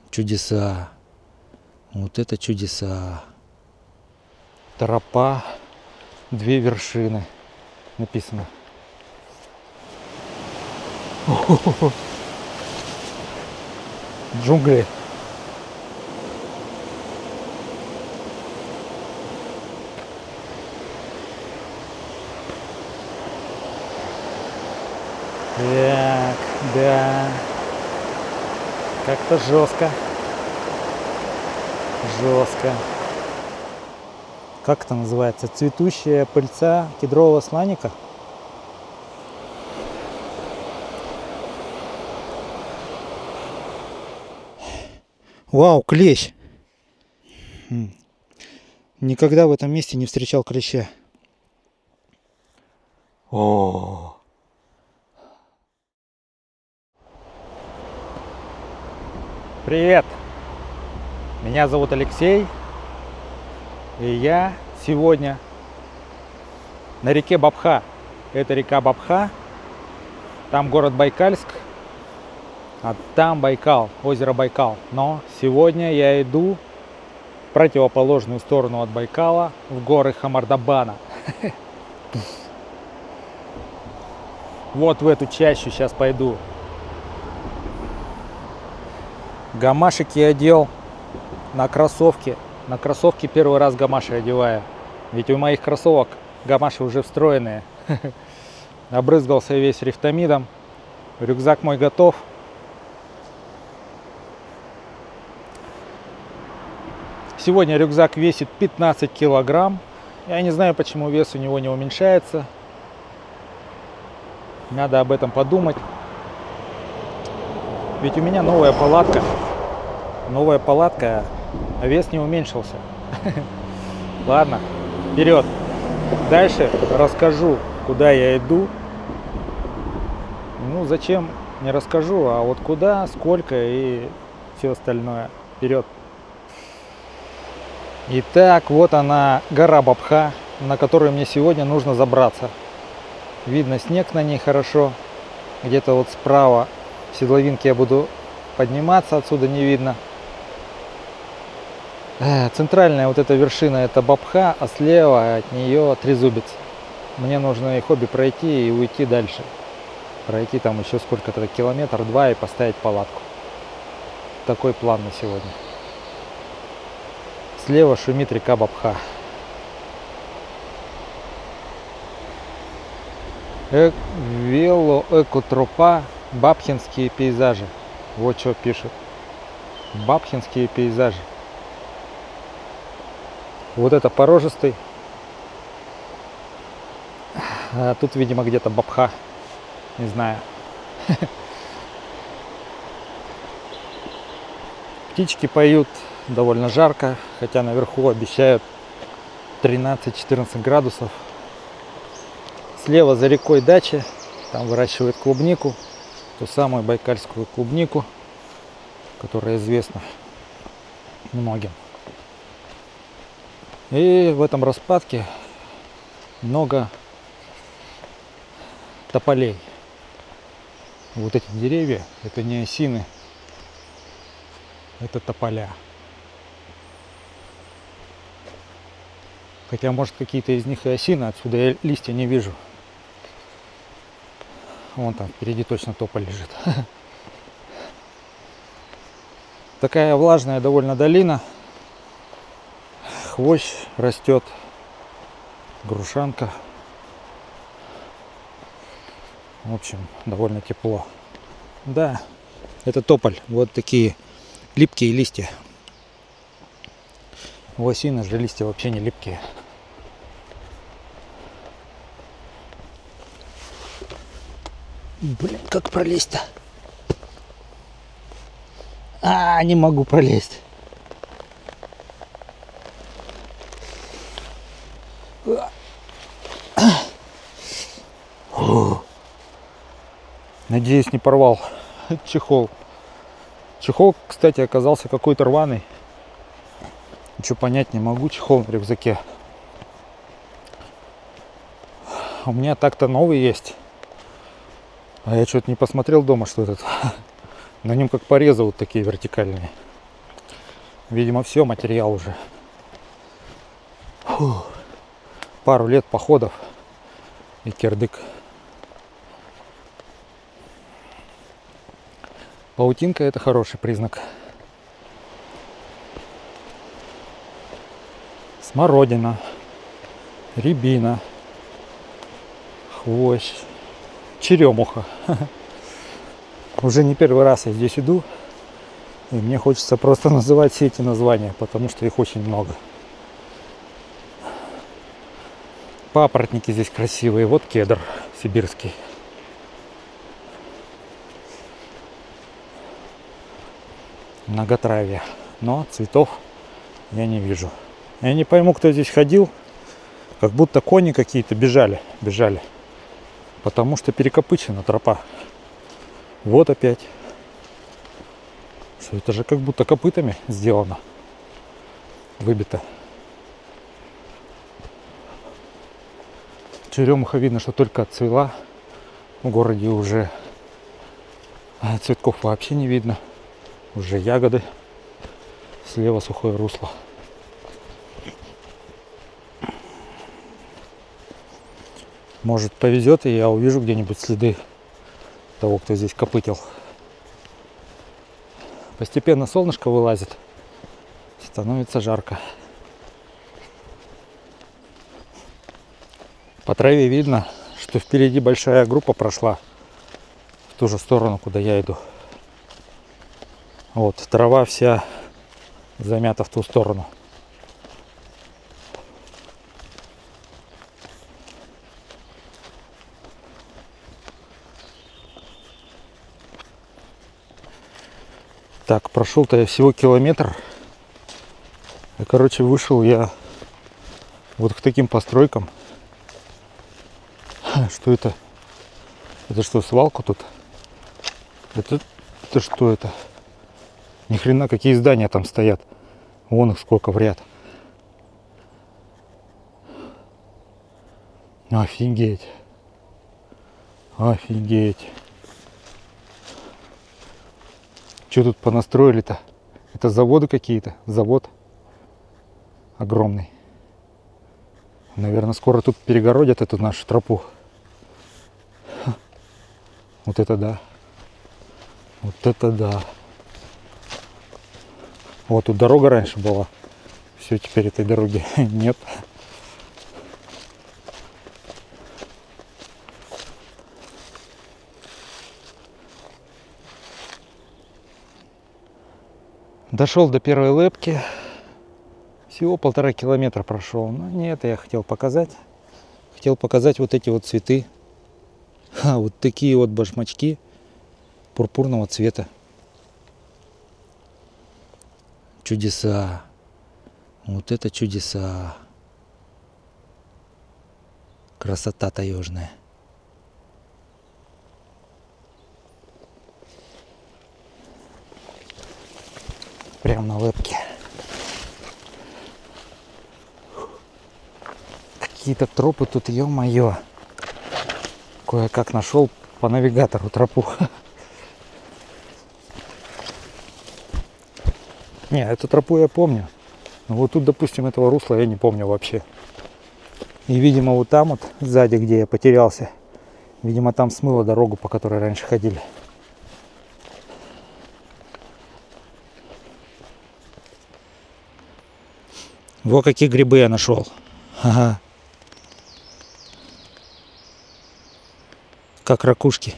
Чудеса. Вот это чудеса. Тропа, 2 вершины. Написано. Джунгли. Так, да. Как-то жестко. Жестко. Как это называется? Цветущая пыльца кедрового сланника? Вау, клещ! Никогда в этом месте не встречал клеща. О! Привет! Меня зовут Алексей, и я сегодня на реке Бабха. Это река Бабха, там город Байкальск, а там Байкал, озеро Байкал. Но сегодня я иду в противоположную сторону от Байкала, в горы Хамардабана. Вот в эту чащу сейчас пойду. Гамашики одел на кроссовки. На кроссовки первый раз гамаши одеваю. Ведь у моих кроссовок гамаши уже встроенные. Обрызгался весь рифтамидом. Рюкзак мой готов. Сегодня рюкзак весит 15 килограмм. Я не знаю, почему вес у него не уменьшается. Надо об этом подумать. Ведь у меня новая палатка. Новая палатка, а вес не уменьшился. Ладно, вперед. Дальше расскажу, куда я иду. Ну, зачем, не расскажу, а вот куда, сколько и все остальное. Вперед. Итак, вот она, гора Бабха, на которую мне сегодня нужно забраться. Видно снег на ней хорошо. Где-то вот справа в седловинке я буду подниматься, отсюда не видно. Центральная вот эта вершина — это Бабха, а слева от нее Трезубец. Мне нужно их обе пройти и уйти дальше. Пройти там еще сколько-то, километр-два, и поставить палатку. Такой план на сегодня. Слева шумит река Бабха. Велоэкотропа, бабхинские пейзажи. Вот что пишут. Бабхинские пейзажи. Вот это порожистый. А тут, видимо, где-то Бабха. Не знаю. Птички поют. Довольно жарко. Хотя наверху обещают 13-14 градусов. Слева за рекой дача. Там выращивают клубнику. Ту самую байкальскую клубнику, которая известна многим. И в этом распадке много тополей. Вот эти деревья, это не осины, это тополя. Хотя, может, какие-то из них и осины, отсюда я листья не вижу. Вон там впереди точно тополь лежит. Такая влажная довольно долина. Хвощ растет, грушанка. В общем, довольно тепло. Да, это тополь. Вот такие липкие листья. У осины же листья вообще не липкие. Блин, как пролезть-то? Не могу пролезть. Надеюсь, не порвал чехол. Чехол, кстати, оказался какой-то рваный. Ничего понять не могу. Чехол на рюкзаке. У меня так-то новый есть. А я что-то не посмотрел дома, что этот. На нем как порезы вот такие вертикальные. Видимо, все, материал уже. Фу. Пару лет походов и кирдык. Паутинка — это хороший признак. Смородина, рябина, хвощ, черемуха. Уже не первый раз я здесь иду, и мне хочется просто называть все эти названия, потому что их очень много. Папоротники здесь красивые. Вот кедр сибирский. Многотравие. Но цветов я не вижу. Я не пойму, кто здесь ходил. Как будто кони какие-то бежали. Потому что перекопычена тропа. Вот опять. Что это же как будто копытами сделано. Выбито. Черемуха видно, что только отцвела. В городе уже цветков вообще не видно. Уже ягоды. Слева сухое русло. Может, повезет, и я увижу где-нибудь следы того, кто здесь копытил. Постепенно солнышко вылазит. Становится жарко. По траве видно, что впереди большая группа прошла в ту же сторону, куда я иду. Вот, трава вся замята в ту сторону. Так, прошел-то я всего километр. И, короче, вышел я вот к таким постройкам. Что это? Это что, свалка тут? Это что это? Ни хрена, какие здания там стоят. Вон их сколько в ряд. Офигеть. Офигеть. Что тут понастроили-то? Это заводы какие-то. Завод огромный. Наверное, скоро тут перегородят эту нашу тропу. Вот это да. Вот это да. Вот тут дорога раньше была. Все, теперь этой дороги нет. Дошел до первой лэпки. Всего 1,5 километра прошел. Но не это я хотел показать. Хотел показать вот эти вот цветы. Вот такие вот башмачки пурпурного цвета. Чудеса. Вот это чудеса. Красота таежная. Прям на лэпке. Какие-то тропы тут, ё-моё. Кое-как нашел по навигатору тропу. Не, эту тропу я помню. Но вот тут, допустим, этого русла я не помню вообще. И, видимо, вот там вот, сзади, где я потерялся, видимо, там смыло дорогу, по которой раньше ходили. Вот какие грибы я нашел. Ага. Как ракушки.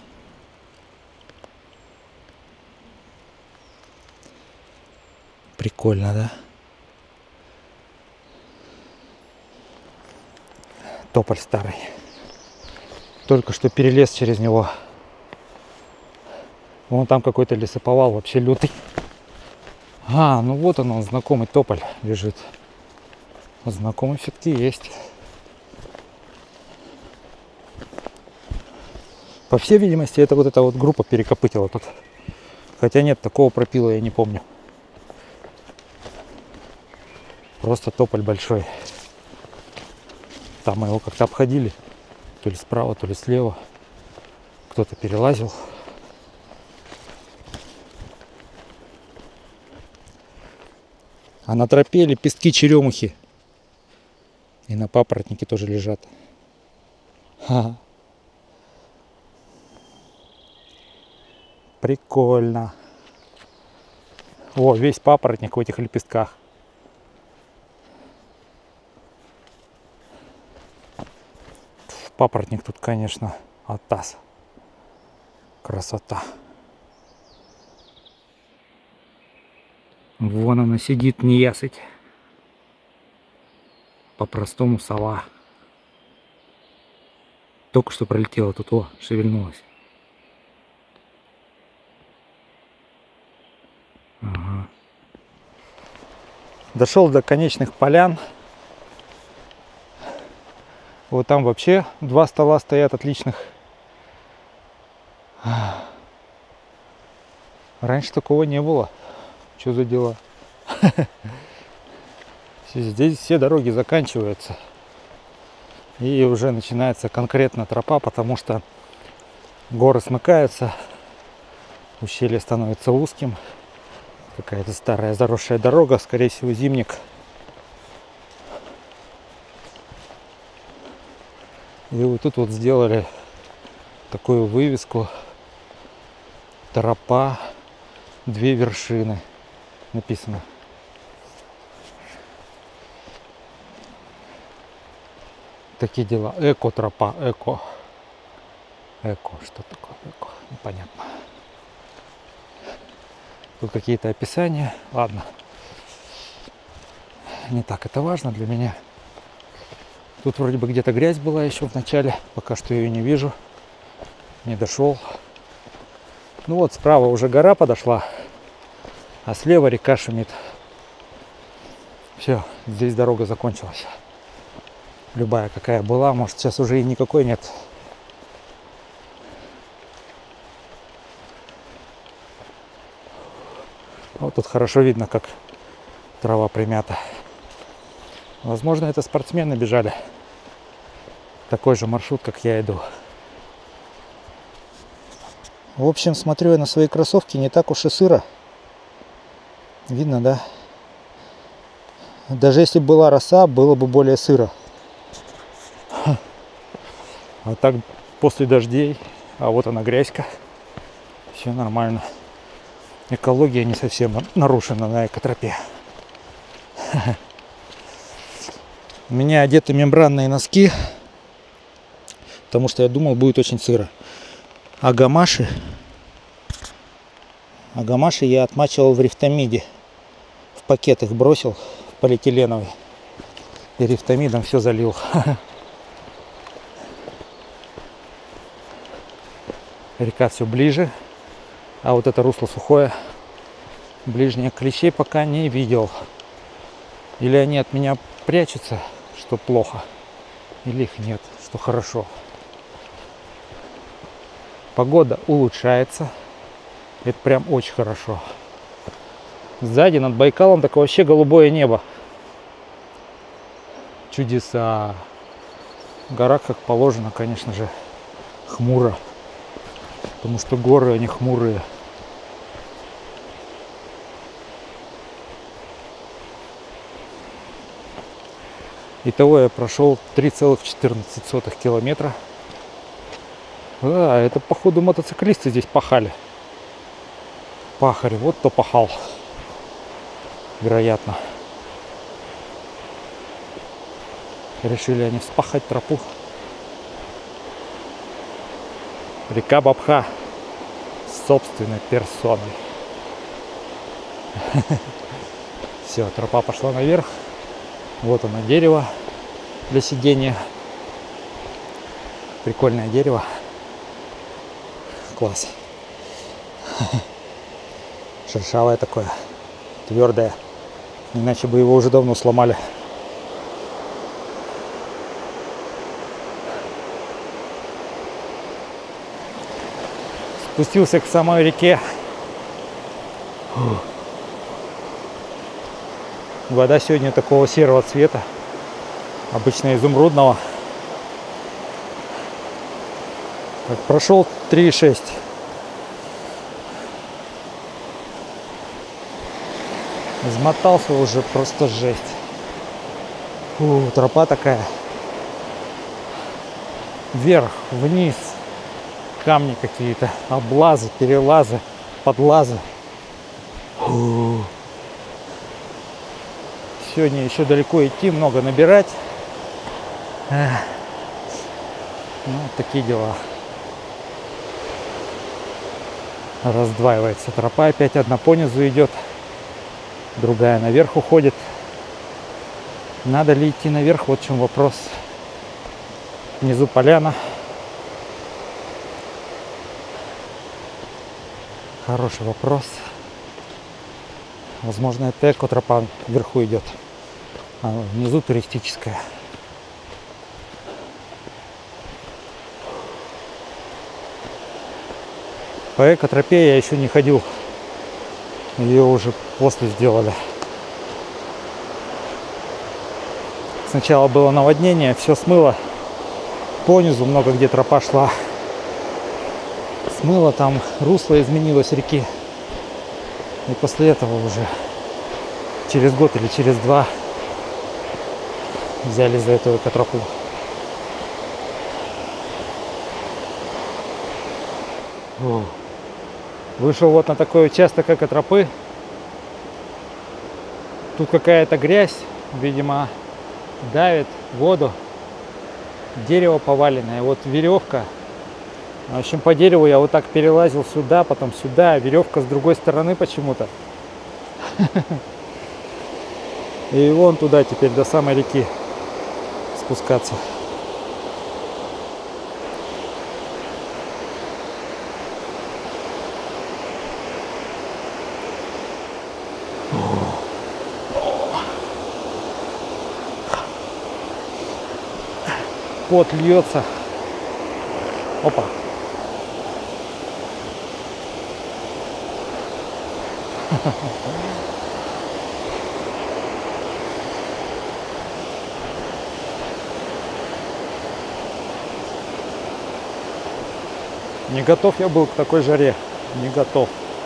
Прикольно, да? Тополь старый. Только что перелез через него. Вон там какой-то лесоповал вообще лютый. А, ну вот он, знакомый тополь лежит. Знакомый все-таки есть. По всей видимости, это вот эта вот группа перекопытила тут. Хотя нет, такого пропила я не помню. Просто тополь большой. Там мы его как-то обходили. То ли справа, то ли слева. Кто-то перелазил. А на тропе лепестки черемухи. И на папоротнике тоже лежат. Ха-ха. Прикольно. О, весь папоротник в этих лепестках. Папоротник тут, конечно, атас. Красота. Вон она сидит, неясыть. По-простому сова. Только что пролетела тут, о, шевельнулась. Ага. Дошел до конечных полян. Вот там вообще 2 стола стоят отличных. Раньше такого не было. Что за дела? Здесь все дороги заканчиваются. И уже начинается конкретно тропа, потому что горы смыкаются. Ущелье становится узким. Какая-то старая заросшая дорога, скорее всего, зимник. И вот тут вот сделали такую вывеску. Тропа, 2 вершины написано. Такие дела. Эко-тропа, эко. Эко, что такое эко? Непонятно. Тут какие-то описания. Ладно. Не так это важно для меня. Тут вроде бы где-то грязь была еще в начале. Пока что ее не вижу. Не дошел. Ну вот справа уже гора подошла. А слева река шумит. Все, здесь дорога закончилась. Любая какая была. Может сейчас уже и никакой нет. Вот тут хорошо видно, как трава примята. Возможно, это спортсмены бежали. Такой же маршрут, как я иду. В общем, смотрю я на свои кроссовки, не так уж и сыро. Видно, да? Даже если была роса, было бы более сыро. А так после дождей, а вот она грязька. Все нормально. Экология не совсем нарушена на экотропе. У меня одеты мембранные носки, потому что я думал, будет очень сыро. А гамаши я отмачивал в рифтамиде. В пакет их бросил, в полиэтиленовый. И рифтамидом все залил. Река все ближе. А вот это русло сухое. Ближних клещей пока не видел. Или они от меня прячутся, что плохо. Или их нет, что хорошо. Погода улучшается. Это прям очень хорошо. Сзади над Байкалом такое вообще голубое небо. Чудеса. Гора, как положено, конечно же, хмуро. Потому что горы, они хмурые. Итого я прошел 3,14 километра. А, это походу мотоциклисты здесь пахали. Пахари, вот кто пахал. Вероятно. Решили они вспахать тропу. Река Бабха с собственной персоной. Все, тропа пошла наверх. Вот оно, дерево для сидения. Прикольное дерево. Класс. Шершавое такое. Твердое. Иначе бы его уже давно сломали. Спустился к самой реке. Вода сегодня такого серого цвета. Обычно изумрудного. Так, прошел 3,6. Измотался уже, просто жесть. Фу, тропа такая. Вверх, вниз. Камни какие-то, облазы, перелазы, подлазы. Фу. Сегодня еще далеко идти, много набирать. Ну, такие дела. Раздваивается тропа, опять одна понизу идет, другая наверх уходит. Надо ли идти наверх, вот в чем вопрос. Внизу поляна. Хороший вопрос. Возможно, это экотропа вверху идет, а внизу туристическая. По экотропе я еще не ходил. Ее уже после сделали. Сначала было наводнение, все смыло. Понизу много где тропа шла. Смыло, там русло изменилось реки. И после этого уже через год или через два взяли за эту экотропу. Вышел вот на такой участок экотропы. Тут какая-то грязь, видимо, давит воду. Дерево поваленное. Вот веревка. В общем, по дереву я вот так перелазил сюда, потом сюда. Веревка с другой стороны почему-то. И вон туда теперь до самой реки спускаться. Пот льется. Опа. Не готов я был к такой жаре. Не готов.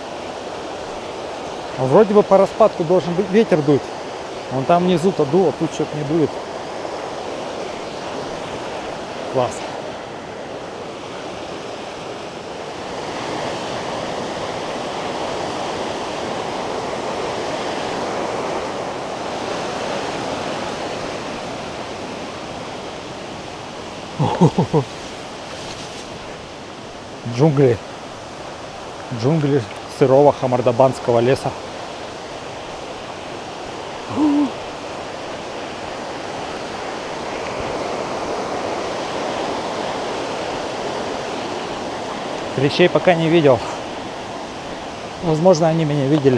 Вроде бы по распадку должен быть ветер дуть. Вон там внизу-то дуло, тут что-то не дует. Класс. Джунгли. Джунгли сырого хамардабадского леса. Клещей пока не видел. Возможно, они меня видели.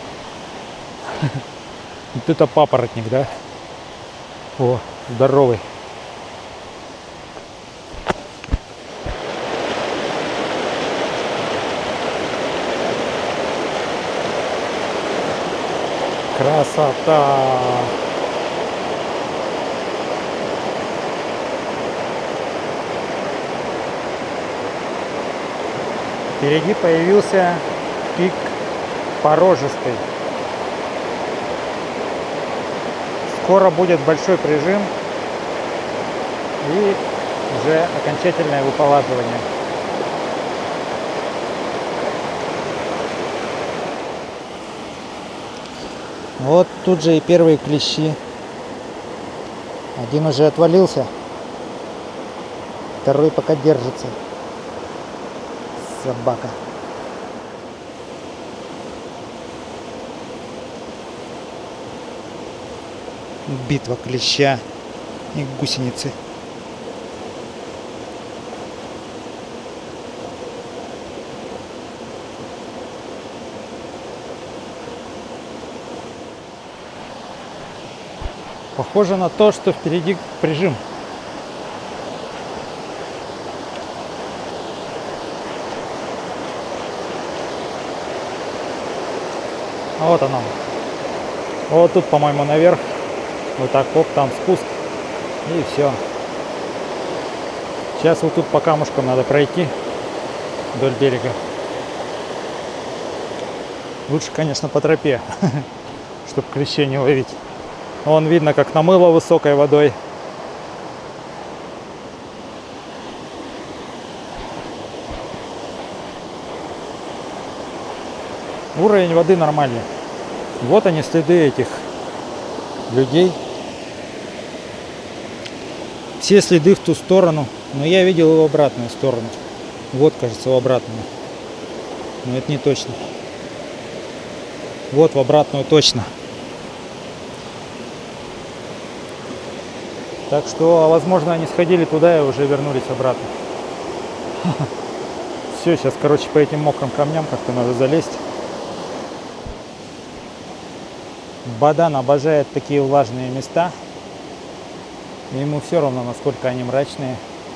Вот это папоротник, да? О, здоровый. Красота! Впереди появился пик порожистый. Скоро будет большой прижим и уже окончательное выполаживание. Вот тут же и первые клещи. Один уже отвалился, второй пока держится. Собака. Битва клеща и гусеницы. Похоже на то, что впереди прижим. Вот оно. Вот тут, по-моему, наверх. Вот так, оп, там спуск. И все. Сейчас вот тут по камушкам надо пройти вдоль берега. Лучше, конечно, по тропе, чтобы клещей не ловить. Вон видно, как намыло высокой водой. Уровень воды нормальный. Вот они, следы этих людей. Все следы в ту сторону, но я видел его в обратную сторону. Вот, кажется, в обратную. Но это не точно. Вот в обратную точно. Так что, возможно, они сходили туда и уже вернулись обратно. Все, сейчас, короче, по этим мокрым камням как-то надо залезть. Бадан обожает такие влажные места. Ему все равно, насколько они мрачные.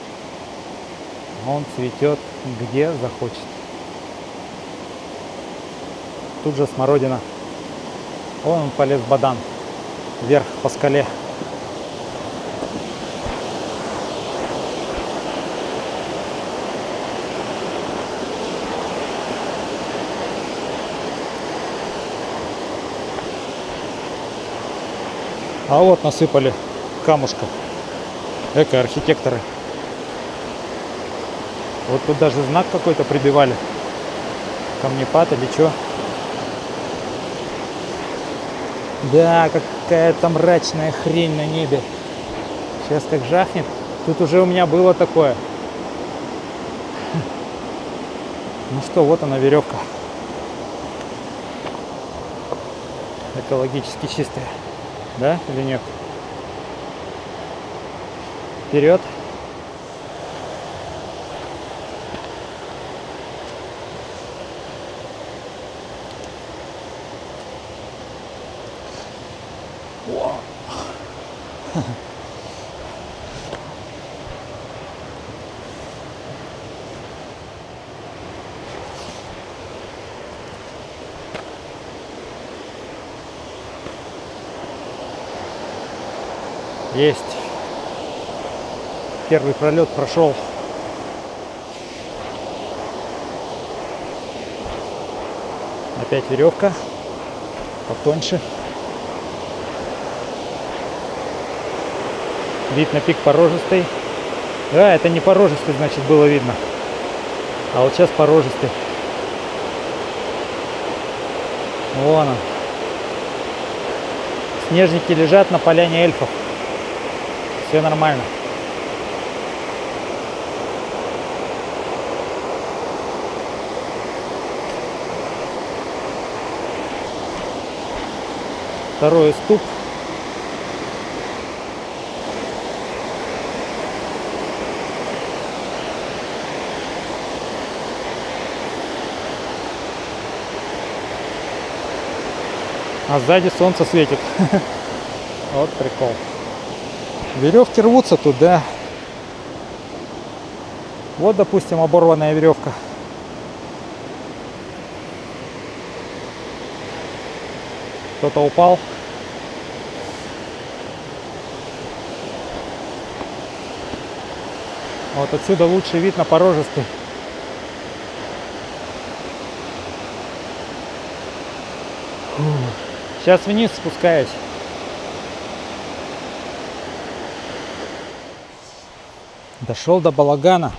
Он цветет где захочет. Тут же смородина. Вон он полез Бадан. Вверх по скале. А вот насыпали камушков. Эко-архитекторы. Вот тут даже знак какой-то прибивали. Камнепад или что. Да, какая-то мрачная хрень на небе. Сейчас как жахнет. Тут уже у меня было такое. Ну что, вот она веревка. Экологически чистая. Да или нет? Вперед. Есть. Первый пролет прошел. Опять веревка. Потоньше. Вид на пик порожистый. Да, это не порожистый, значит, было видно. А вот сейчас порожистый. Вон он. Снежники лежат на поляне эльфов. Все нормально. Второй уступ. А сзади солнце светит. Вот прикол. Веревки рвутся туда. Вот, допустим, оборванная веревка. Кто-то упал. Вот отсюда лучший вид на порожистый. Сейчас вниз спускаюсь. Дошел до балагана.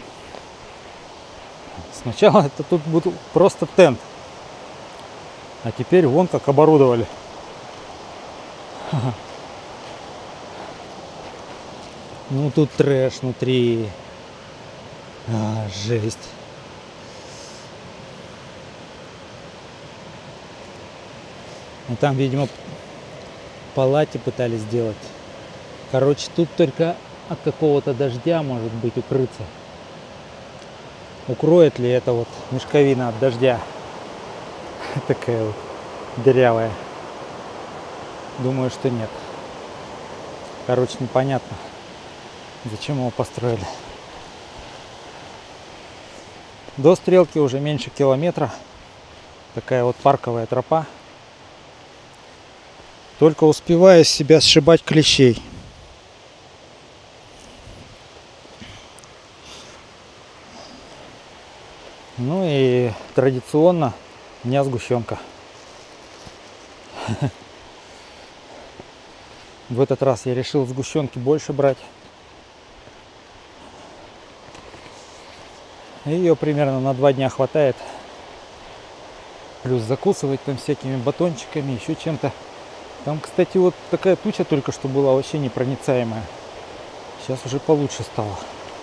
Сначала это тут был просто тент. А теперь вон как оборудовали. Ну тут трэш внутри. Жесть. Ну там, видимо, палати пытались сделать. Короче, тут только от какого-то дождя может быть укрыться. Укроет ли это вот мешковина от дождя? Такая вот дырявая. Думаю, что нет. Короче, непонятно, зачем его построили. До стрелки уже меньше километра. Такая вот парковая тропа. Только успеваю с себя сшибать клещей. Ну и традиционно у меня сгущенка. В этот раз я решил сгущенки больше брать. Ее примерно на 2 дня хватает. Плюс закусывать там всякими батончиками, еще чем-то. Там, кстати, вот такая туча только что была вообще непроницаемая. Сейчас уже получше стало.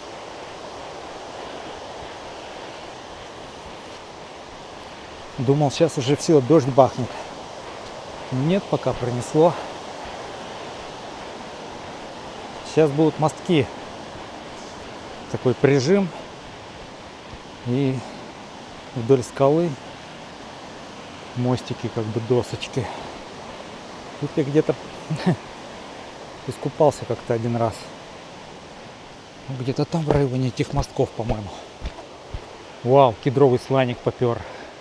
Думал, сейчас уже все, дождь бахнет. Нет, пока пронесло. Сейчас будут мостки. Такой прижим. И вдоль скалы мостики, как бы досочки. Тут я где-то искупался как-то один раз. Где-то там в районе этих мостков, по-моему. Вау, кедровый сланик попер.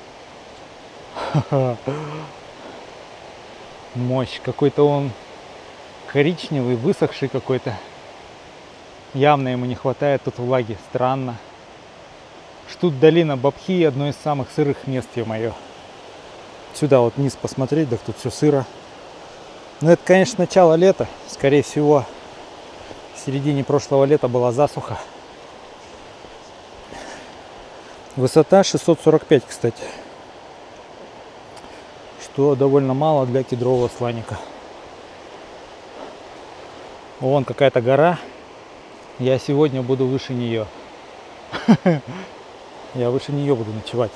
Мощь. Какой-то он коричневый, высохший какой-то. Явно ему не хватает тут влаги. Странно. Тут долина Бабхи, одно из самых сырых мест, ё-моё. Сюда вот вниз посмотреть, так тут все сыро. Но это, конечно, начало лета. Скорее всего, в середине прошлого лета была засуха. Высота 645, кстати. Что довольно мало для кедрового сланика. Вон какая-то гора. Я сегодня буду выше нее. Я выше нее буду ночевать.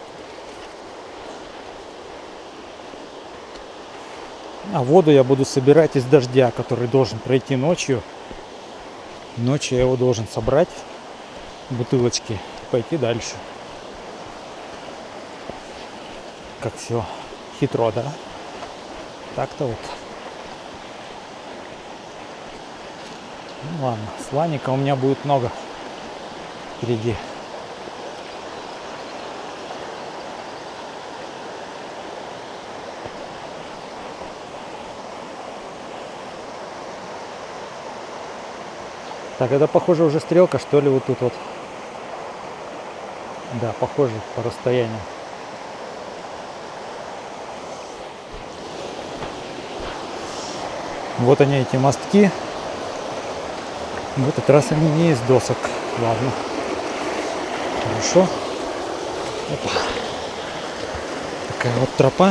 А воду я буду собирать из дождя, который должен пройти ночью. Ночью я его должен собрать в бутылочки и пойти дальше. Как все хитро, да? Так-то вот. Ну ладно, сланика у меня будет много впереди. Так, это похоже уже стрелка, что ли, вот тут вот. Да, похоже по расстоянию. Вот они, эти мостки. В этот раз они не из досок. Ладно. Хорошо. Опа. Такая вот тропа.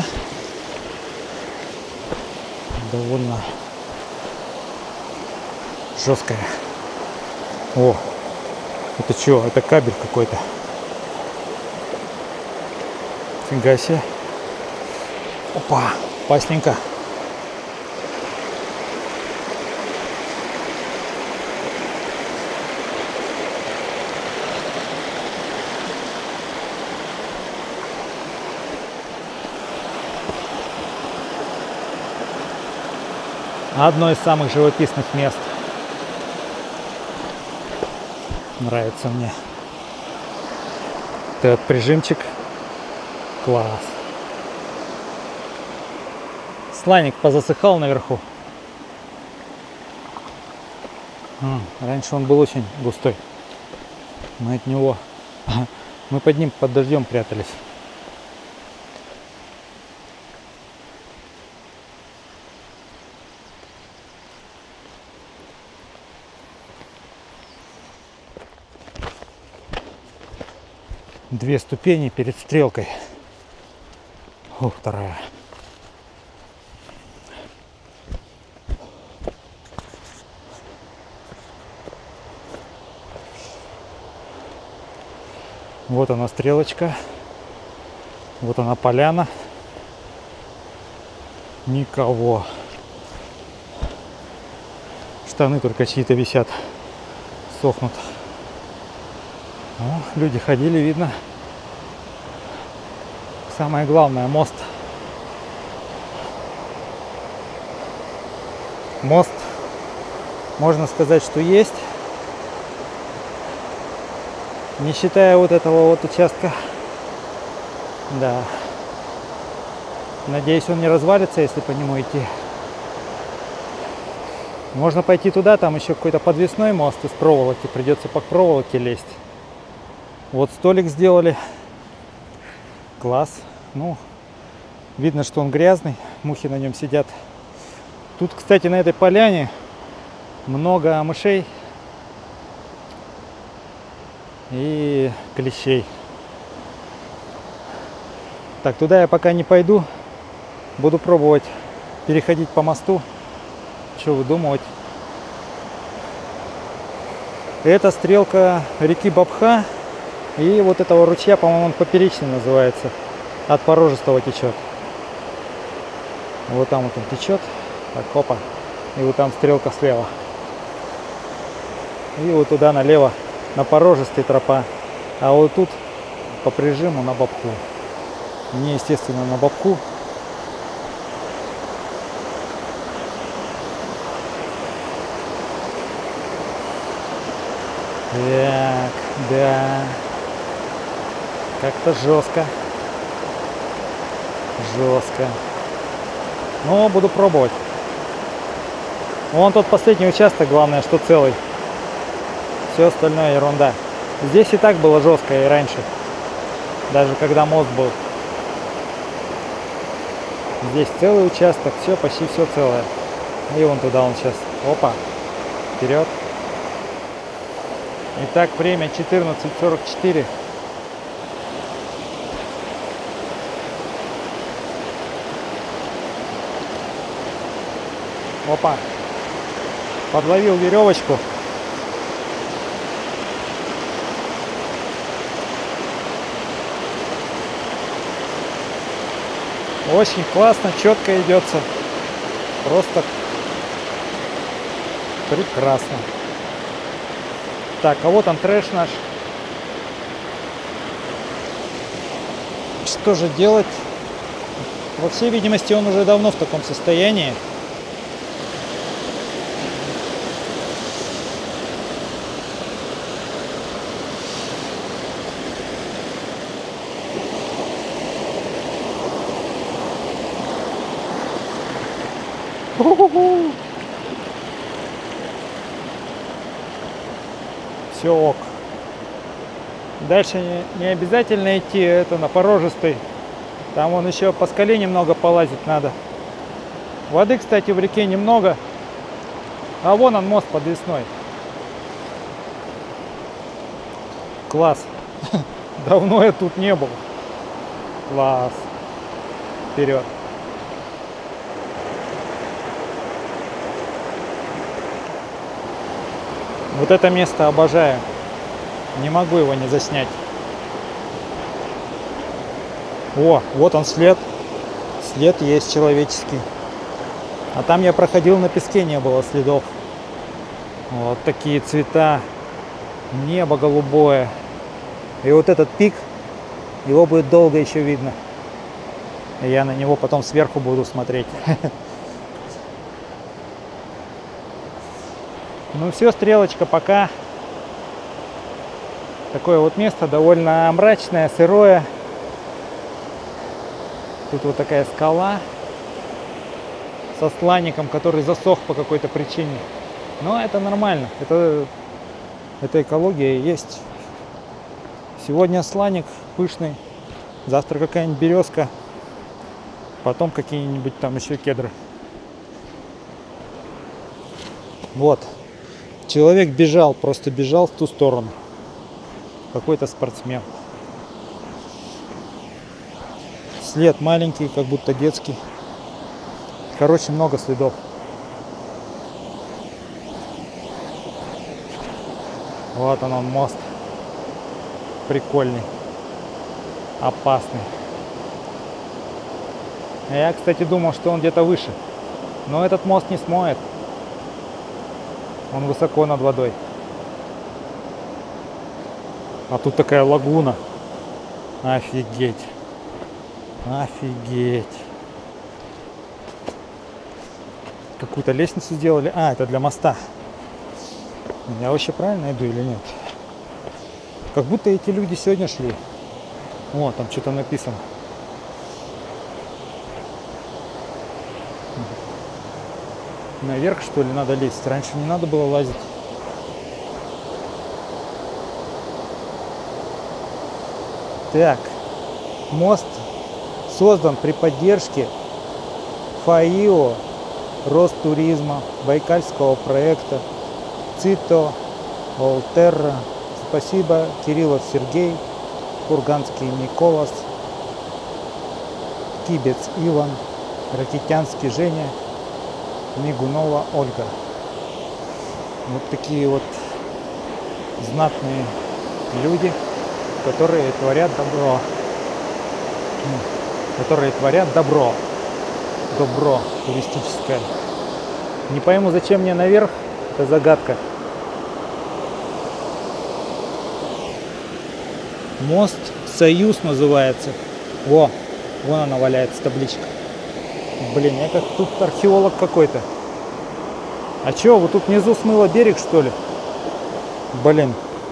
Довольно жесткая. О, это что? Это кабель какой-то. Фига себе. Опа, опасненько. Одно из самых живописных мест. Нравится мне. Этот прижимчик. Класс. Сланик позасыхал наверху. Раньше он был очень густой. Мы от него... Мы под ним под дождем прятались. Две ступени перед стрелкой. О, вторая. Вот она стрелочка. Вот она поляна. Никого. Штаны только чьи-то висят. Сохнут. Ну, люди ходили, видно. Самое главное, мост. Мост, можно сказать, что есть. Не считая вот этого вот участка. Да. Надеюсь, он не развалится, если по нему идти. Можно пойти туда, там еще какой-то подвесной мост из проволоки. Придется по проволоке лезть. Вот столик сделали. Класс. Ну, видно, что он грязный. Мухи на нем сидят. Тут, кстати, на этой поляне много мышей и клещей. Так, туда я пока не пойду. Буду пробовать переходить по мосту. Что выдумывать? Это стрелка реки Бабха. И вот этого ручья, по-моему, он поперечный называется. От порожистого течет. Вот там вот он течет. Так, опа. И вот там стрелка слева. И вот туда налево на порожистой тропа. А вот тут по прижиму на Бабху. Мне, естественно, на Бабху. Так, да. Как-то жестко. Жестко. Но буду пробовать. Вон тот последний участок, главное, что целый. Все остальное ерунда. Здесь и так было жестко и раньше. Даже когда мост был. Здесь целый участок, все, почти все целое. И вон туда он сейчас. Опа. Вперед. Итак, время 14:44. Опа. Подловил веревочку. Очень классно, четко идется. Просто прекрасно. Так, а вот он трэш наш. Что же делать? Во всей видимости, он уже давно в таком состоянии. Все ок. Дальше не обязательно идти, это на порожистый. Там вон еще по скале немного полазить надо. Воды, кстати, в реке немного. А вон он, мост подвесной. Класс. Давно я тут не был. Класс. Вперед. Вот это место обожаю. Не могу его не заснять. О, вот он след. След есть человеческий. А там я проходил, на песке не было следов. Вот такие цвета. Небо голубое. И вот этот пик, его будет долго еще видно. И я на него потом сверху буду смотреть. Ну все, стрелочка, пока. Такое вот место довольно мрачное, сырое. Тут вот такая скала со сланником, который засох по какой-то причине. Но это нормально. Это экология есть. Сегодня сланник пышный. Завтра какая-нибудь березка. Потом какие-нибудь там еще кедры. Вот. Человек бежал, просто бежал в ту сторону. Какой-то спортсмен. След маленький, как будто детский. Короче, много следов. Вот он, мост. Прикольный. Опасный. Я, кстати, думал, что он где-то выше. Но этот мост не смоет. Он высоко над водой. А тут такая лагуна. Офигеть. Офигеть. Какую-то лестницу сделали. А, это для моста. Я вообще правильно иду или нет? Как будто эти люди сегодня шли. О, там что-то написано. Наверх, что ли, надо лезть? Раньше не надо было лазить. Так, мост создан при поддержке ФАИО рост туризма, байкальского проекта, Цито, Волтерра. Спасибо, Кириллов Сергей, Курганский Николас, Кибец Иван, Ракитянский Женя, Мигунова Ольга. Вот такие вот знатные люди, которые творят добро. Которые творят добро. Добро туристическое. Не пойму, зачем мне наверх, это загадка. Мост Союз называется. Вон она валяется, табличка. Блин, я как тут археолог какой-то. А чё, вот тут внизу смыло берег, что ли? Блин.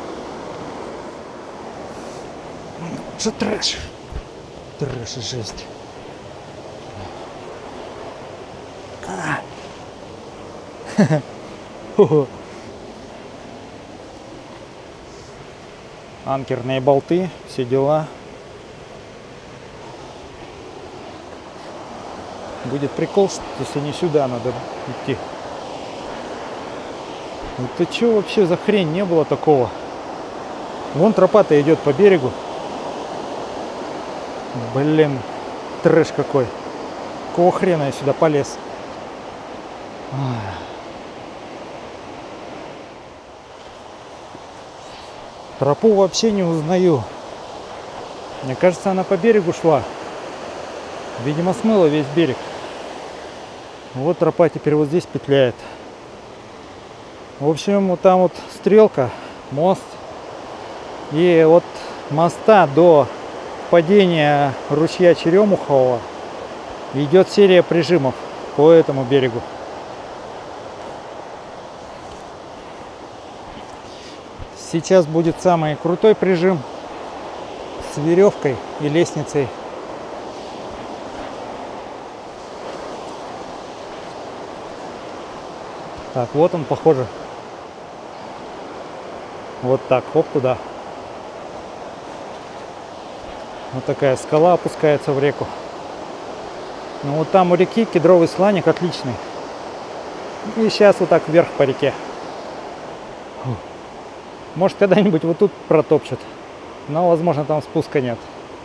Что трэш? Трэш и жесть. Анкерные болты, все дела. Будет прикол, если не сюда надо идти. Это что вообще за хрень? Не было такого. Вон тропа-то идет по берегу. Блин, трэш какой. Какого хрена я сюда полез? Тропу вообще не узнаю. Мне кажется, она по берегу шла. Видимо, смыла весь берег. Вот тропа теперь вот здесь петляет. В общем, вот там вот стрелка, мост. И от моста до падения ручья Черемухового идет серия прижимов по этому берегу. Сейчас будет самый крутой прижим с веревкой и лестницей. Так, вот он, похоже. Вот так, хоп, туда. Вот такая скала опускается в реку. Ну вот там у реки кедровый сланик отличный. И сейчас вот так вверх по реке. Может, когда-нибудь вот тут протопчут. Но, возможно, там спуска нет.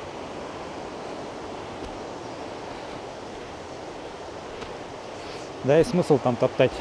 Да и смысл там топтать.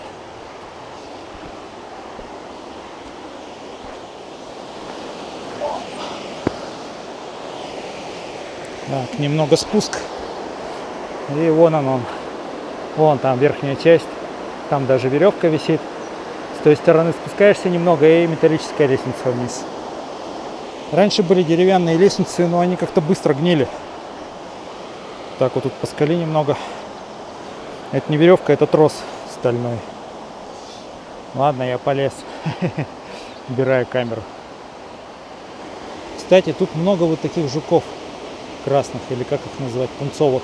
Так, немного спуск. И вон он. Вон там верхняя часть. Там даже веревка висит. С той стороны спускаешься немного, и металлическая лестница вниз. Раньше были деревянные лестницы, но они как-то быстро гнили. Так, вот тут по скале немного. Это не веревка, это трос стальной. Ладно, я полез. Убираю камеру. Кстати, тут много вот таких жуков красных, или как их называть, пунцовых.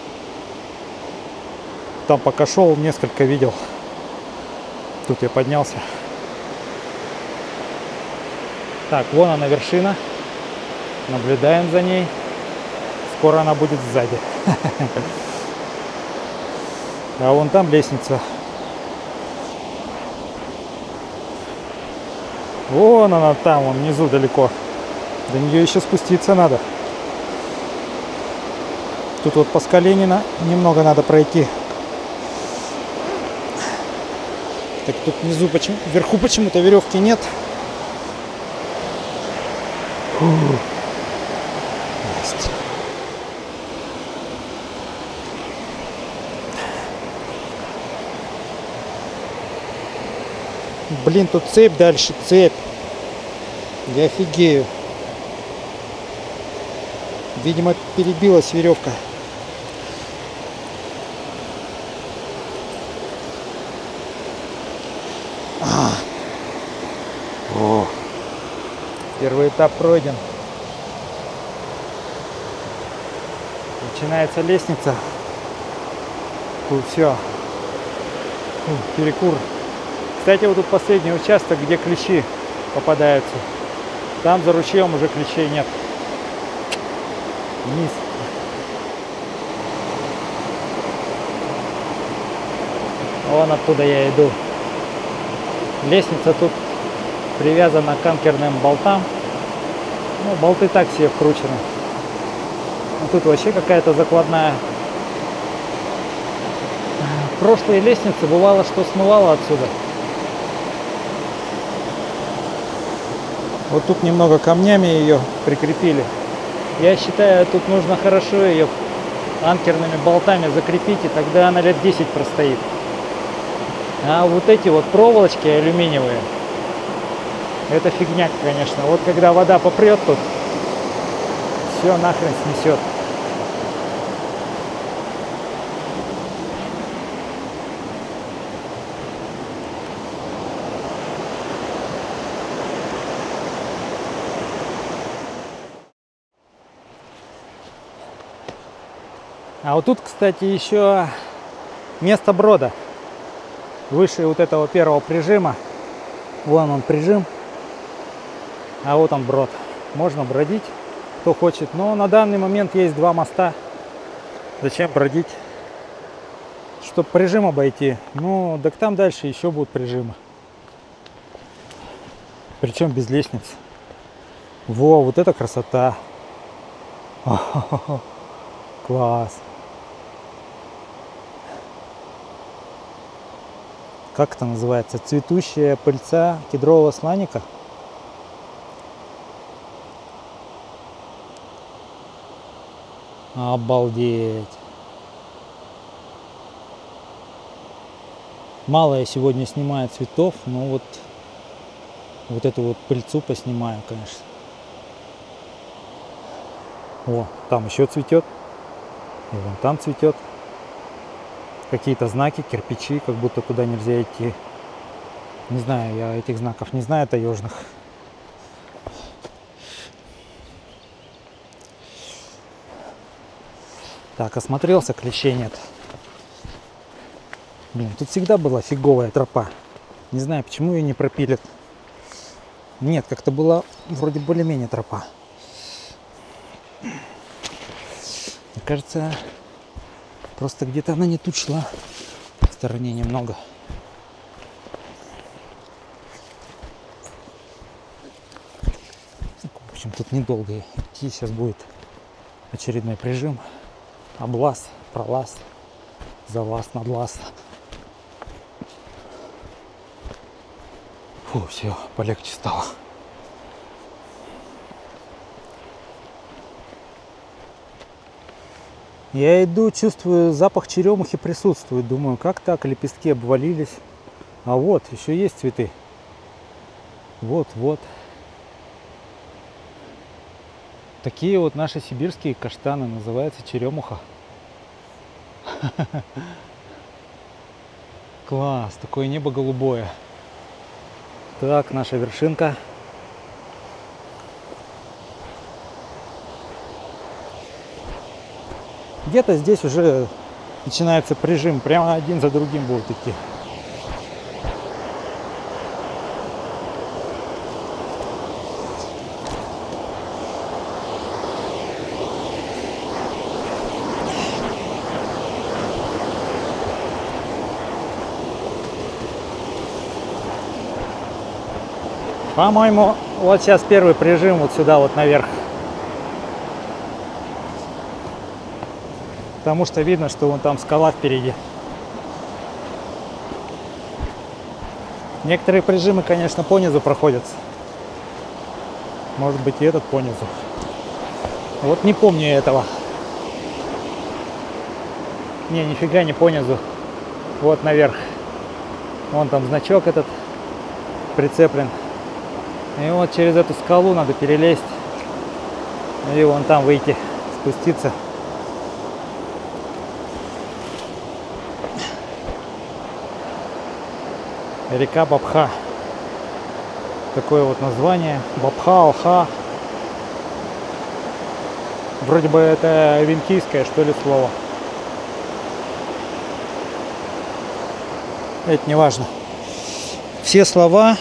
Там пока шел, несколько видел. Тут я поднялся. Так, вон она вершина. Наблюдаем за ней. Скоро она будет сзади. А вон там лестница. Вон она там, вон внизу далеко. До нее еще спуститься надо. Тут вот по скале немного надо пройти. Так, тут внизу вверху почему-то веревки нет. Есть. Блин, тут цепь дальше, цепь. Я офигею. Видимо, перебилась веревка. О, первый этап пройден. Начинается лестница. Все. Перекур. Кстати, вот тут последний участок, где клещи попадаются. Там за ручьем уже клещей нет. Вниз. Вон оттуда я иду. Лестница тут привязана к анкерным болтам. Ну, болты так себе вкручены. Но тут вообще какая-то закладная. Прошлые лестницы бывало, что смывало отсюда. Вот тут немного камнями ее прикрепили. Я считаю, тут нужно хорошо ее анкерными болтами закрепить, и тогда она лет 10 простоит. А вот эти вот проволочки алюминиевые, это фигня, конечно. Вот когда вода попрет тут, все нахрен снесет. А вот тут, кстати, еще место брода. Выше вот этого первого прижима. Вон он прижим. А вот он брод. Можно бродить, кто хочет. Но на данный момент есть два моста. Зачем бродить? Чтобы прижим обойти. Ну, так там дальше еще будут прижимы. Причем без лестниц. Во, вот это красота. Класс. Как это называется? Цветущая пыльца кедрового сланника. Обалдеть. Мало я сегодня снимаю цветов, но вот эту вот пыльцу поснимаю, конечно. О, там еще цветет. И вон там цветет. Какие-то знаки, кирпичи, как будто туда нельзя идти. Не знаю, я этих знаков не знаю, таежных. Так, осмотрелся, клещей нет. Блин, тут всегда была фиговая тропа. Не знаю, почему ее не пропилят. Нет, как-то была вроде более-менее тропа. Мне кажется, просто где-то она не тут шла. В стороне немного. В общем, тут недолго идти. Сейчас будет очередной прижим. Облаз, пролаз, залаз, надлаз. Фу, все, полегче стало. Я иду, чувствую, запах черемухи присутствует. Думаю, как так, лепестки обвалились. А вот, еще есть цветы. Вот, вот. Такие вот наши сибирские каштаны, называется черемуха. Класс, такое небо голубое. Так, наша вершинка. Где-то здесь уже начинается прижим, прямо один за другим будут идти. По-моему, вот сейчас первый прижим вот сюда вот наверх. Потому что видно, что вон там скала впереди. Некоторые прижимы, конечно, понизу проходятся. Может быть, и этот понизу. Вот не помню этого. Не, нифига не понизу. Вот наверх. Вон там значок этот прицеплен. И вот через эту скалу надо перелезть. И вон там выйти, спуститься. Река Бабха. Такое вот название. Бабха, Алха. Вроде бы это винкийское, что ли, слово. Это не важно. Все слова,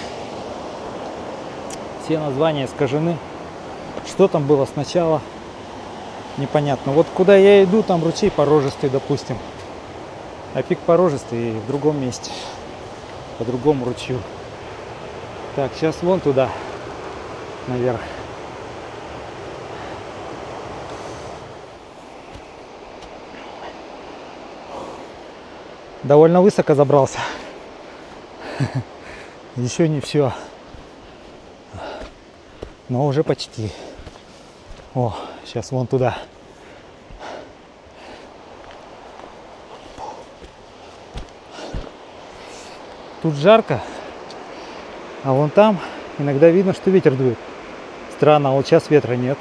все названия искажены. Что там было сначала, непонятно. Вот куда я иду, там ручей порожистый, допустим. А пик порожистый в другом месте, по другому ручью. Так, сейчас вон туда, наверх. Довольно высоко забрался. Еще не все, но уже почти. О, сейчас вон туда. Тут жарко, а вон там иногда видно, что ветер дует. Странно, а вот сейчас ветра нет.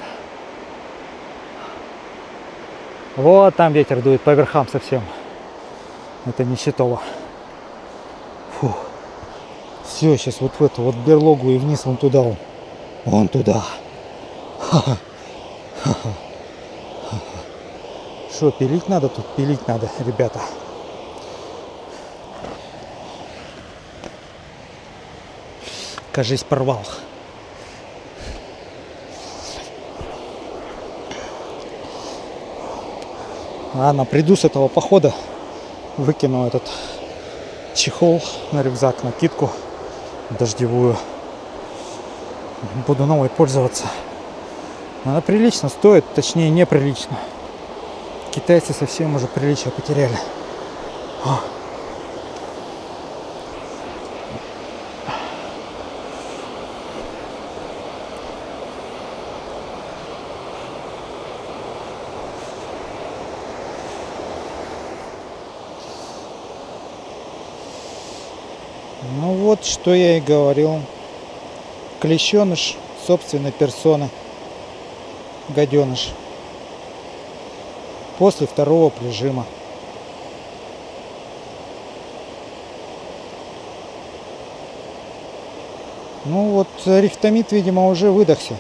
Вот там ветер дует по верхам совсем. Это Нищетово. Фу. Все, сейчас вот в эту вот берлогу и вниз вон туда. Вон туда. Что, пилить надо тут? Пилить надо, ребята. Кажись, порвал. Ладно, приду с этого похода, выкину этот чехол на рюкзак, накидку дождевую. Буду новой пользоваться. Она прилично стоит, точнее неприлично. Китайцы совсем уже приличие потеряли. Ну вот, что я и говорил. Клещеныш собственной персоны. Гаденыш. После второго прижима. Ну вот, рихтомид, видимо, уже выдохся.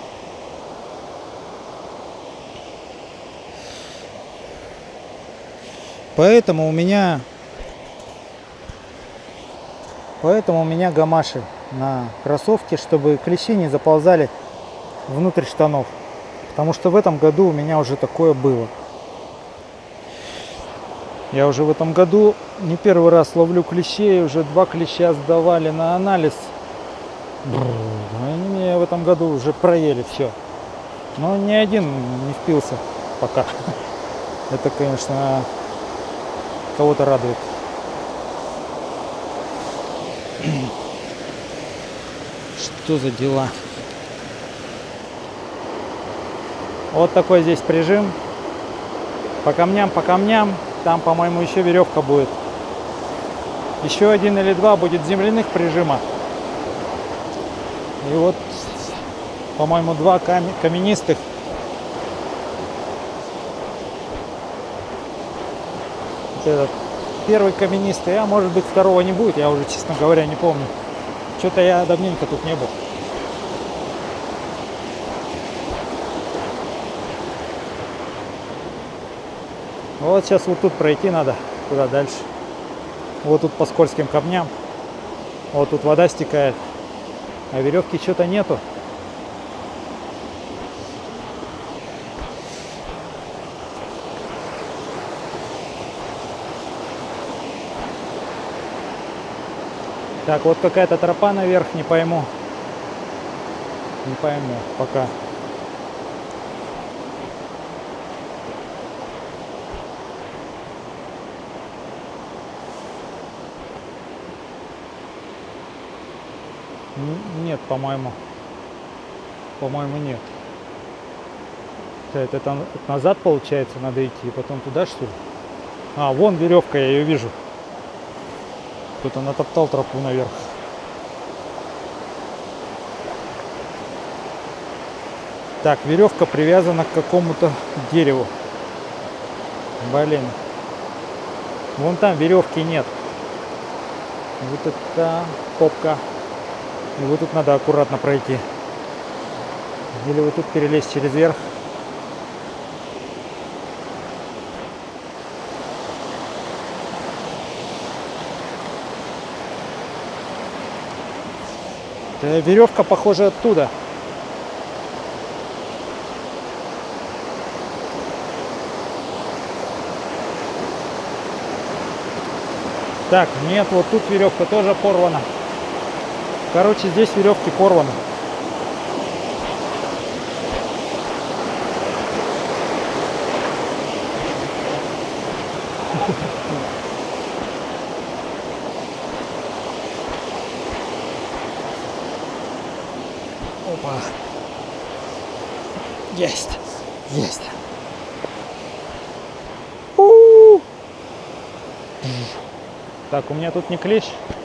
Поэтому у меня гамаши на кроссовке, чтобы клещи не заползали внутрь штанов. Потому что в этом году у меня уже такое было. Я уже в этом году не первый раз ловлю клещей, уже 2 клеща сдавали на анализ. Они меня в этом году уже проели все. Но ни один не впился пока. Это, конечно, кого-то радует. Что за дела? Вот такой здесь прижим. По камням, по камням. Там, по-моему, еще веревка будет. Еще 1 или 2 будет земляных прижима. И вот, по-моему, 2 каменистых. Вот этот первый каменистый, а может быть второго не будет, я уже, честно говоря, не помню. Что-то я давненько тут не был. Вот сейчас вот тут пройти надо, куда дальше. Вот тут по скользким камням. Вот тут вода стекает, а веревки что-то нету. Так, вот какая-то тропа наверх, не пойму. Не пойму пока. Нет, по-моему. По-моему, нет. Это назад, получается, надо идти, и потом туда, что ли? А, вон веревка, я ее вижу. Кто-то натоптал тропу наверх. Так, веревка привязана к какому-то дереву. Блин. Вон там веревки нет. Вот это топка. И вот тут надо аккуратно пройти. Или вот тут перелезть через верх. Веревка, похоже, оттуда. Так, нет, вот тут веревка тоже порвана. Короче, здесь веревки порваны. Опа. Есть. Есть. У-у-у. Так, у меня тут не клещ.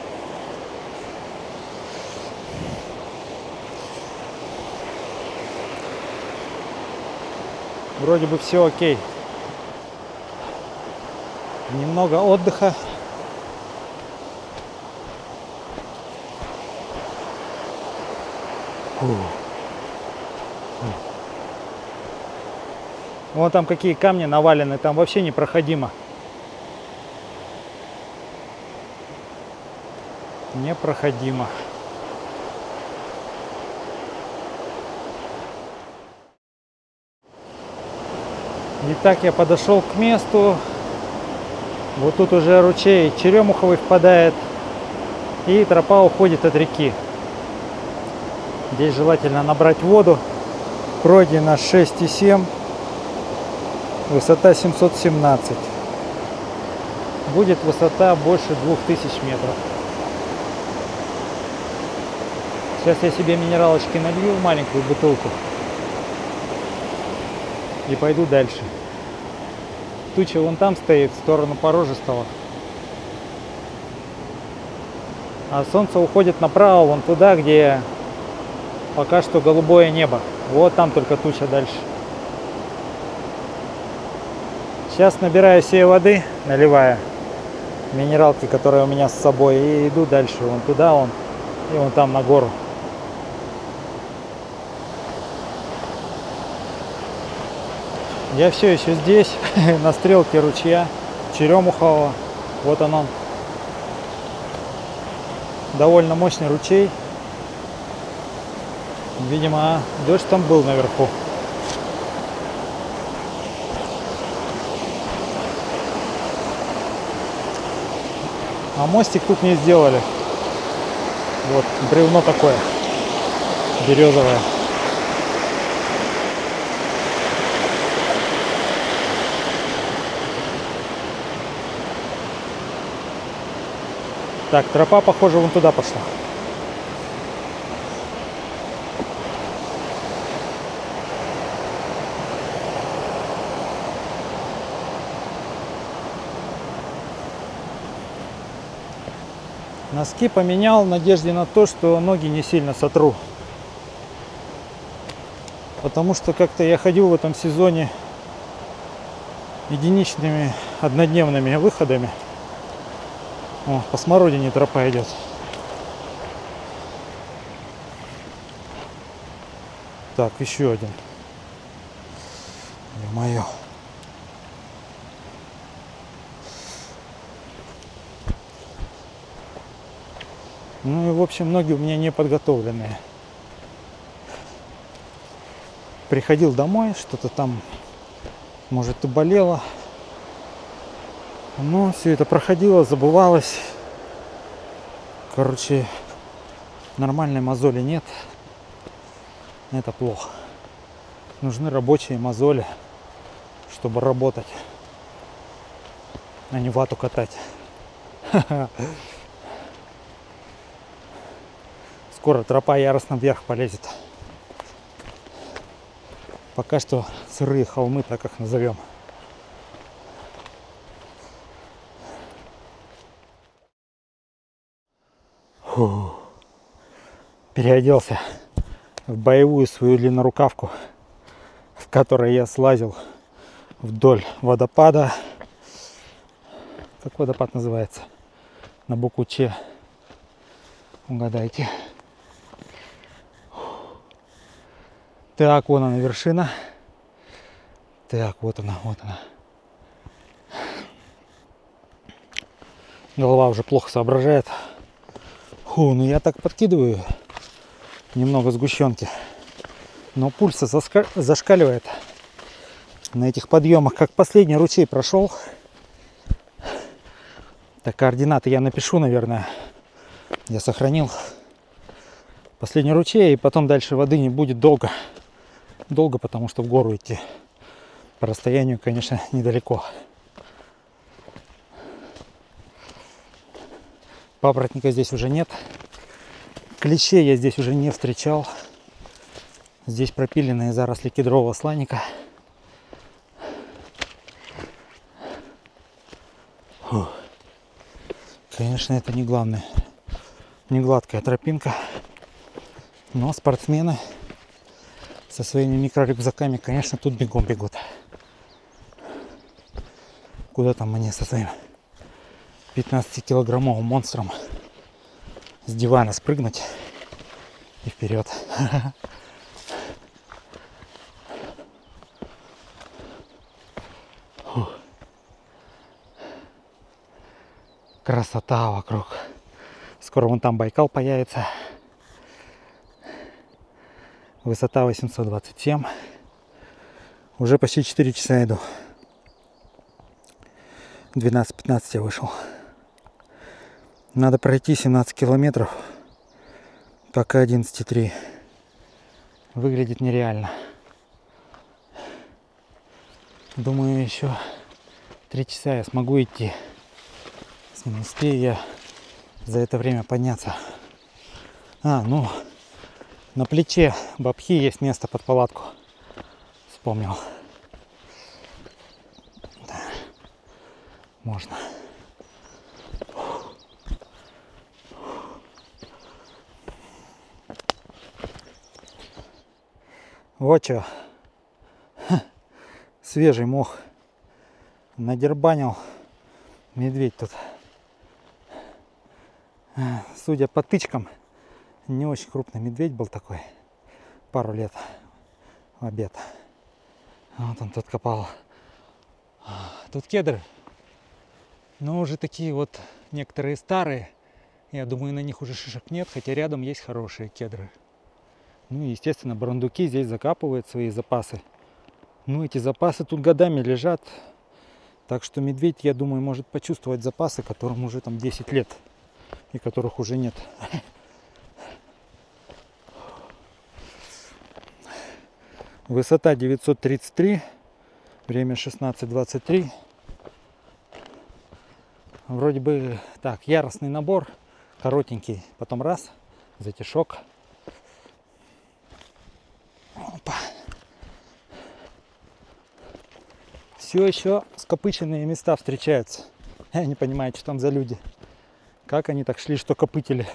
Вроде бы все окей. Немного отдыха. Вон там какие камни навалены, там вообще непроходимо. Непроходимо. Итак, я подошел к месту. Вот тут уже ручей Черемуховый впадает. И тропа уходит от реки. Здесь желательно набрать воду. Пройдено 6,7. Высота 717. Будет высота больше 2000 метров. Сейчас я себе минералочки налью в маленькую бутылку. И пойду дальше. Туча вон там стоит, в сторону Порожистого. А солнце уходит направо, вон туда, где пока что голубое небо. Вот там только туча дальше. Сейчас набираю себе воды, наливая минералки, которые у меня с собой, и иду дальше, вон туда, вон, и вон там на гору. Я все еще здесь, на стрелке ручья Черемухового. Вот он. Довольно мощный ручей. Видимо, дождь там был наверху. А мостик тут не сделали. Вот бревно такое, березовое. Так, тропа, похоже, вон туда пошла. Носки поменял в надежде на то, что ноги не сильно сотру. Потому что как-то я ходил в этом сезоне единичными однодневными выходами. О, по смородине тропа идет. Так, еще один. Ё-моё. Ну и в общем ноги у меня не подготовленные. Приходил домой, что-то там, может, и болело. Но все это проходило, забывалось. Короче, нормальной мозоли нет. Это плохо. Нужны рабочие мозоли, чтобы работать, а не вату катать. Скоро тропа яростно вверх полезет. Пока что сырые холмы, так их назовем. Фу. Переоделся в боевую свою длиннорукавку, в которой я слазил вдоль водопада. Как водопад называется? На букву Ч. Угадайте. Так, вон она вершина. Так, вот она, вот она. Голова уже плохо соображает. Фу, ну я так подкидываю немного сгущенки. Но пульс зашкаливает на этих подъемах. Как последний ручей прошел. Так, координаты я напишу, наверное. Я сохранил. Последний ручей, и потом дальше воды не будет долго. Долго, потому что в гору идти. По расстоянию, конечно, недалеко. Папоротника здесь уже нет. Клещей я здесь уже не встречал. Здесь пропиленные заросли кедрового сланника. Фух. Конечно, это не главное. Не гладкая тропинка. Но спортсмены со своими микрорюкзаками, конечно, тут бегом бегут. Куда там мне со своим 15-килограммовым монстром с дивана спрыгнуть и вперед. Фух. Красота вокруг. Скоро вон там Байкал появится. Высота 827. Уже почти 4 часа иду. 12-15 я вышел. Надо пройти 17 километров. Пока 11,3. Выглядит нереально. Думаю, еще 3 часа я смогу идти. Если не успею я за это время подняться. Ну, на плече Бабхи есть место под палатку. Вспомнил. Да. Можно. Вот что. Свежий мох. Надербанил медведь тут. Судя по тычкам, не очень крупный медведь был такой. Пару лет в обед. Вот он тут копал. Тут кедры. Но уже такие вот некоторые старые. Я думаю, на них уже шишек нет, хотя рядом есть хорошие кедры. Ну и, естественно, бурундуки здесь закапывают свои запасы. Ну, эти запасы тут годами лежат. Так что медведь, я думаю, может почувствовать запасы, которым уже там 10 лет. И которых уже нет. Высота 933. Время 16:23. Вроде бы так, яростный набор. Коротенький. Потом раз. Затишок. Опа. Все еще скопыченные места встречаются. Я не понимаю, что там за люди. Как они так шли, что копытили.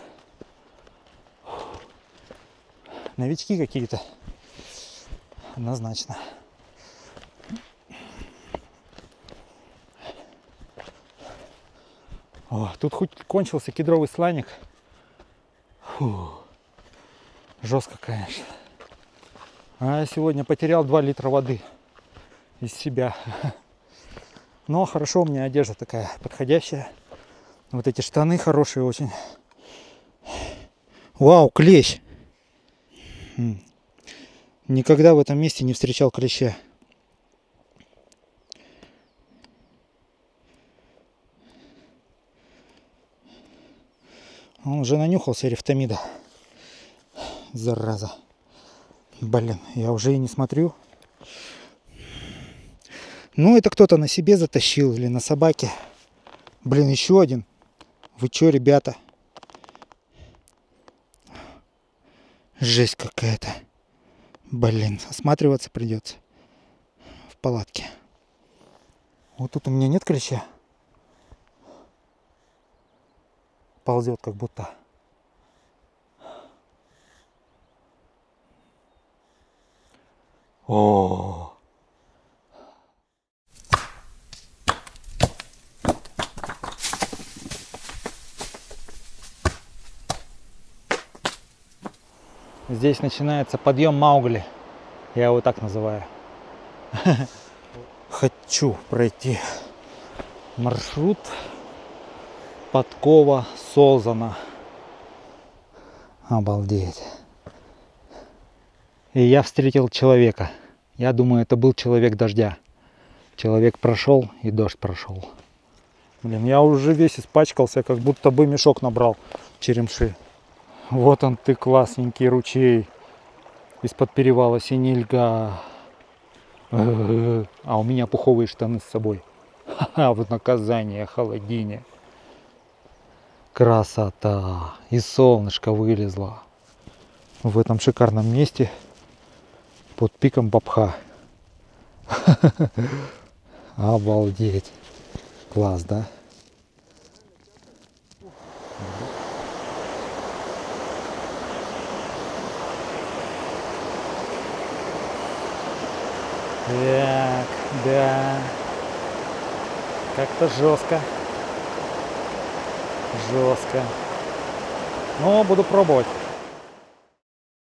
Новички какие-то. Однозначно. О, тут хоть кончился кедровый сланник. Фу. Жестко, конечно. А я сегодня потерял 2 литра воды из себя. Но хорошо, у меня одежда такая подходящая. Вот эти штаны хорошие очень. Вау, клещ! Никогда в этом месте не встречал клеща. Он уже нанюхался рифтамида. Зараза. Блин, я уже и не смотрю. Ну, это кто-то на себе затащил или на собаке. Блин, еще один. Вы че, ребята? Жесть какая-то. Блин, осматриваться придется в палатке. Вот тут у меня нет клеща. Ползет как будто. О. Здесь начинается подъем Маугли. Я его так называю. Хочу пройти маршрут Подкова Солзана. Обалдеть. И я встретил человека. Я думаю, это был человек дождя. Человек прошел, и дождь прошел. Блин, я уже весь испачкался, как будто бы мешок набрал черемши. Вот он ты, классненький ручей из-под перевала Синильга. А у меня пуховые штаны с собой. Ха-ха, вот наказание, холодине. Красота. И солнышко вылезло. В этом шикарном месте под пиком Бабха. Обалдеть. Класс, да? Так, да. Как-то жестко. Жестко. Но буду пробовать.